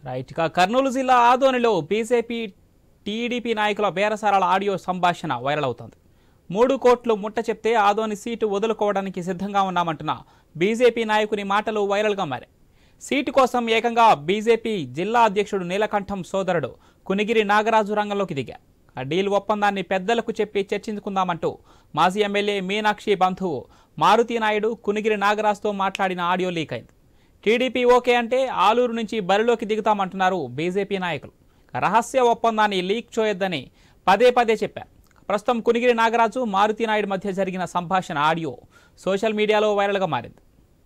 Right. ఇక కర్నూలు జిల్లా ఆదోనిలో బీజేపీ టీడీపీ నాయకుల బేరసారాల ఆడియో సంభాషణ వైరల్ అవుతోంది. 3 కోట్లు ముట్ట చెప్తే ఆదోని సీటు వదులుకోవడానికి సిద్ధంగా ఉన్నామంటున్న బీజేపీ నాయకుని మాటలు వైరల్గా మారాయి. సీటు కోసం ఏకంగా బీజేపీ జిల్లా అధ్యక్షుడు నీలకంఠం సోదరుడు కునిగిరి నాగరాజు రంగంలోకి దిగారు. ఆ డీల్ ఒప్పందాన్ని పెద్దలకు చెప్పి చర్చించుకుందామంటూ మాజీ ఎమ్మెల్యే మీనాక్షి బంధువు మారుతి నాయుడు కునిగిరి నాగరాజుతో మాట్లాడిన ఆడియో లీక్ అయింది. టీడీపీ ఓకే అంటే ఆలూరు నుంచి బరిలోకి దిగుతామంటున్నారు బీజేపీ నాయకులు. రహస్య ఒప్పందాన్ని లీక్ చేయొద్దని పదే పదే చెప్పారు. ప్రస్తుతం కునిగిరి నాగరాజు మారుతి నాయుడు మధ్య జరిగిన సంభాషణ ఆడియో సోషల్ మీడియాలో వైరల్గా మారింది.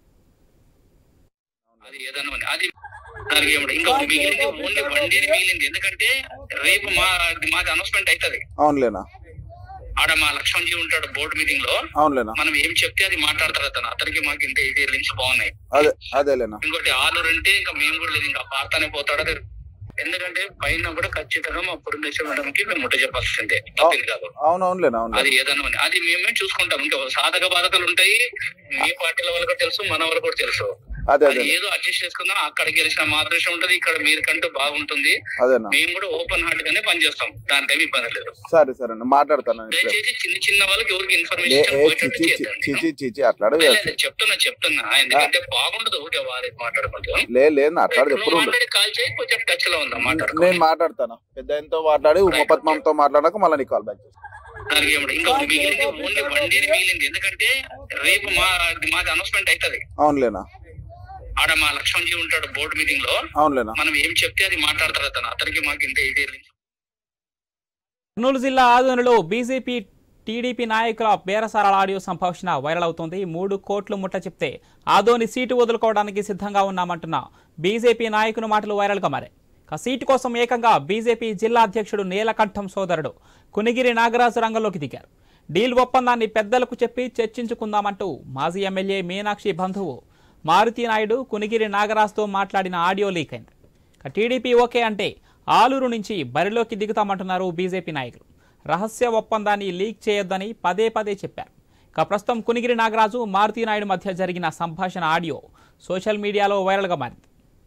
ఎందుకంటే రేపు మాది అనౌన్స్మెంట్ అవుతుంది. అవునులేనా, ఆడ మా లక్ష్మణ్జీ ఉంటాడు బోర్డు మీటింగ్ లో. అవునులేనా, మనం ఏం చెప్తే అది మాట్లాడతారు అతనికి మాకు ఇంత ఇది లింక్స్ బాగున్నాయి. అదేలేనా. ఇంకోటి ఆలూరు అంటే ఇంకా మేము కూడా లేదు, ఇంకా పార్తానే పోతాడు. ఎందుకంటే పైన కూడా ఖచ్చితంగా మా పురంధేశ్వర మేడంకి మేము ముట్ట చెప్పాల్సిందే, తప్పింది కాదు. అవునవునులేనా, అది ఏదన్నా అది మేమే చూసుకుంటాం. ఇంకా సాధక బాధకాలు ఉంటాయి, మీ పార్టీల వాళ్ళకి తెలుసు, మన వాళ్ళకి కూడా తెలుసు. ఏదో అడ్జస్ట్ చేసుకుందాం. అక్కడ గెలిచిన మా అదృష్టం ఉంటది, ఇక్కడ మీరుకంటూ బాగుంటుంది. మేము కూడా ఓపెన్ హార్ట్ గానే పనిచేస్తాం, దాంట్లో ఏమి ఇబ్బంది లేదు. సరే సరే మాట్లాడతాను. దయచేసి చిన్న చిన్న వాళ్ళకి ఎవరికి ఇన్ఫర్మేషన్ చెప్తున్నా ఎందుకంటే బాగుండదు ఊరికే వారి మాట్లాడుకుంటాం. మాట్లాడి కాల్ చేయి, కొంచెం టచ్ లో ఉందాం. నేను మాట్లాడతాను, పెద్ద మాట్లాడి ఉపపద్మంతో మాట్లాడాక మళ్ళీ నీకు కాల్ బ్యాక్ చేస్తాను. దానికి ఇంకా మిగిలింది ఓన్లీ వన్ డే మిగిలింది. ఎందుకంటే రేపు మాది అనౌన్స్మెంట్ అవుతుంది. అవునులేనా, ఆడ మా లక్ష్మణ్జీ ఉంటాడు బోర్డు మీటింగ్ లో. అవునులేనా, మనం ఏం చెప్తే అది మాట్లాడతారు అతనికి మాకు ఇంత ఇది. కర్నూలు జిల్లా ఆదోనిలో బీజేపీ టీడీపీ నాయకుల బేరసారాల ఆడియో సంభాషణ వైరల్ అవుతోంది. 3 కోట్లు ముట్ట చెప్తే ఆదోని సీటు వదులుకోవడానికి సిద్ధంగా ఉన్నామంటున్న బీజేపీ నాయకుని మాటలు వైరల్గా మారాయి. సీటు కోసం ఏకంగా బీజేపీ జిల్లా అధ్యక్షుడు నీలకంఠం సోదరుడు కునిగిరి నాగరాజు రంగంలోకి దిగారు. డీల్ ఒప్పందాన్ని పెద్దలకు చెప్పి చర్చించుకుందామంటూ మాజీ ఎమ్మెల్యే మీనాక్షి బంధువు మారుతి నాయుడు కునిగిరి నాగరాజుతో మాట్లాడిన ఆడియో లీక్ అయింది. టీడీపీ ఓకే అంటే ఆలూరు నుంచి బరిలోకి దిగుతామంటున్నారు బీజేపీ నాయకులు. రహస్య ఒప్పందాన్ని లీక్ చేయొద్దని పదే పదే చెప్పారు. ప్రస్తుతం కునిగిరి నాగరాజు మారుతి నాయుడు మధ్య జరిగిన సంభాషణ ఆడియో సోషల్ మీడియాలో వైరల్గా మారింది.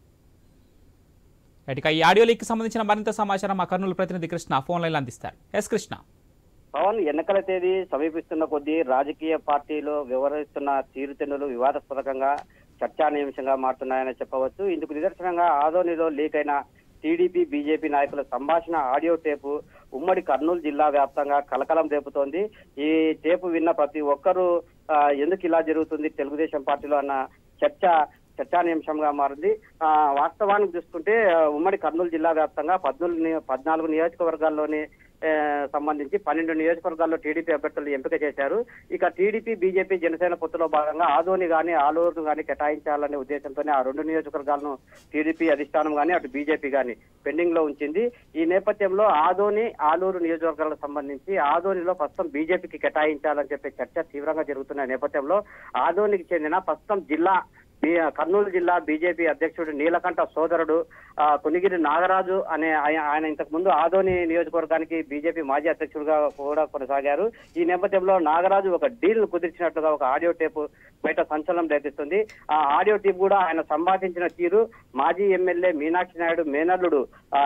ఇక ఈ ఆడియో లీక్ సంబంధించిన మరింత సమాచారం మా కర్నూలు ప్రతినిధి కృష్ణ ఫోన్ లైన్ అందిస్తారు. ఎస్ కృష్ణ. పవన్, ఎన్నికల తేదీ సమీపిస్తున్న కొద్దీ రాజకీయ పార్టీలు వ్యవహరిస్తున్న తీరుతెన్నులు వివాదాస్పదంగా చర్చానీయాంశంగా మారుతున్నాయని చెప్పవచ్చు. ఇందుకు నిదర్శనంగా ఆదోనిలో లీక్ అయిన టీడీపీ బీజేపీ నాయకుల సంభాషణ ఆడియో టేపు ఉమ్మడి కర్నూలు జిల్లా వ్యాప్తంగా కలకలం రేపుతోంది. ఈ టేపు విన్న ప్రతి ఒక్కరూ ఎందుకు ఇలా జరుగుతుంది తెలుగుదేశం పార్టీలో అన్న చర్చానీయాంశంగా మారింది. వాస్తవానికి చూసుకుంటే ఉమ్మడి కర్నూలు జిల్లా వ్యాప్తంగా 14 నియోజకవర్గాల్లోని సంబంధించి 12 నియోజకవర్గాల్లో టీడీపీ అభ్యర్థులు ఎంపిక చేశారు. ఇక టీడీపీ బీజేపీ జనసేన పొత్తులో భాగంగా ఆదోని గాని ఆలూరు గాని కేటాయించాలనే ఉద్దేశంతోనే ఆ 2 నియోజకవర్గాలను టీడీపీ అధిష్టానం గాని అటు బీజేపీ గాని పెండింగ్ లో ఉంచింది. ఈ నేపథ్యంలో ఆదోని ఆలూరు నియోజకవర్గాలకు సంబంధించి ఆదోనిలో ప్రస్తుతం బీజేపీకి కేటాయించాలని చెప్పే చర్చ తీవ్రంగా జరుగుతున్న నేపథ్యంలో ఆదోనికి చెందిన ప్రస్తుతం కర్నూలు జిల్లా బీజేపీ అధ్యక్షుడు నీలకంఠ సోదరుడు కునిగిరి నాగరాజు అనే ఆయన ఇంతకు ముందు ఆదోని నియోజకవర్గానికి బీజేపీ మాజీ అధ్యక్షుడిగా కూడా కొనసాగారు. ఈ నేపథ్యంలో నాగరాజు ఒక డీల్ కుదిర్చినట్లుగా ఒక ఆడియో టేపు బయట సంచలనం రేపిస్తుంది. ఆ ఆడియో టేప్ కూడా ఆయన సంభాషించిన తీరు మాజీ ఎమ్మెల్యే మీనాక్షి నాయుడు మేనల్లుడు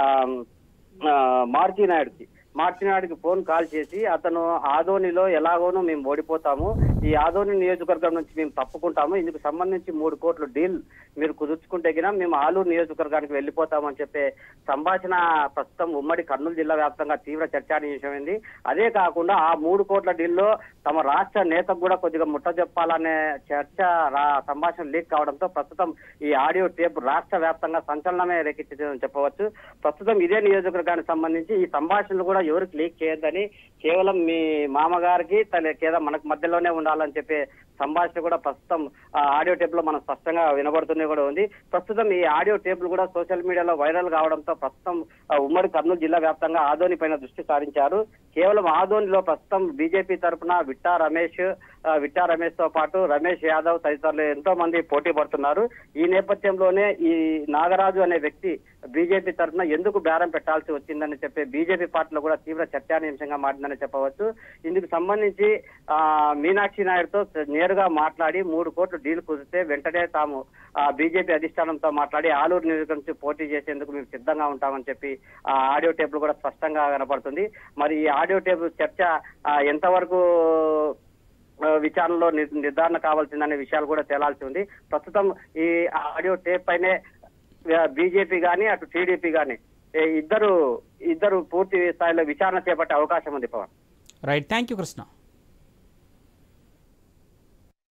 మారుతి నాయుడికి ఫోన్ కాల్ చేసి అతను ఆదోనిలో ఎలాగోనూ మేము ఓడిపోతాము, ఈ ఆదోని నియోజకవర్గం నుంచి మేము తప్పుకుంటాము, ఇందుకు సంబంధించి 3 కోట్ల డీల్ మీరు కుదుర్చుకుంటే గినా మేము ఆలూరు నియోజకవర్గానికి వెళ్ళిపోతామని చెప్పే సంభాషణ ప్రస్తుతం ఉమ్మడి కర్నూలు జిల్లా వ్యాప్తంగా తీవ్ర చర్చానీయాంశమైంది. అదే కాకుండా ఆ 3 కోట్ల డీల్లో తమ రాష్ట్ర నేతకు కూడా కొద్దిగా ముట్ట చెప్పాలనే సంభాషణ లీక్ కావడంతో ప్రస్తుతం ఈ ఆడియో టేప్ రాష్ట్ర వ్యాప్తంగా సంచలనమే రేకెత్తిందని చెప్పవచ్చు. ప్రస్తుతం ఇదే నియోజకవర్గానికి సంబంధించి ఈ సంభాషణలు కూడా ఎవరికి లీక్ చేయొద్దని, కేవలం మీ మామగారికి లేదా మనకు మధ్యలోనే ఉండాలని చెప్పే సంభాషణ కూడా ప్రస్తుతం ఆడియో టేప్ లో మనం స్పష్టంగా వినబడుతూనే కూడా ఉంది. ప్రస్తుతం ఈ ఆడియో టేపులు కూడా సోషల్ మీడియాలో వైరల్ కావడంతో ప్రస్తుతం ఉమ్మడి కర్నూలు జిల్లా వ్యాప్తంగా ఆదోని పైన దృష్టి సారించారు. కేవలం ఆదోనిలో ప్రస్తుతం బీజేపీ తరఫున విట్టా రమేష్ తో పాటు రమేష్ యాదవ్ తదితరులు ఎంతో మంది పోటీ పడుతున్నారు. ఈ నేపథ్యంలోనే ఈ నాగరాజు అనే వ్యక్తి బీజేపీ తరఫున ఎందుకు బేరం పెట్టాల్సి వచ్చిందని చెప్పే బీజేపీ పార్టీలో కూడా తీవ్ర చర్చానీయాంశంగా మారిందని చెప్పవచ్చు. ఇందుకు సంబంధించి మీనాక్షి నాయుడుతో నేరుగా మాట్లాడి 3 కోట్ల డీల్ కుదిరితే వెంటనే తాము బీజేపీ అధిష్టానంతో మాట్లాడి ఆలూరు నియోజకవర్గం నుంచి పోటీ చేసేందుకు మేము సిద్ధంగా ఉంటామని చెప్పి ఆడియో టేపులు కూడా స్పష్టంగా కనపడుతుంది. మరి ఈ ఆడియో టేప్ చర్చ ఎంతవరకు విచారణలో నిర్ధారణ కావాల్సిందనే విషయాలు కూడా తేలాల్సి ఉంది. ప్రస్తుతం ఈ ఆడియో టేప్ పైనే బీజేపీ గాని అటు టీడీపీ గాని ఇద్దరు పూర్తి స్థాయిలో విచారణ చేపట్టే అవకాశం ఉంది. Pawan. Right, thank you Krishna.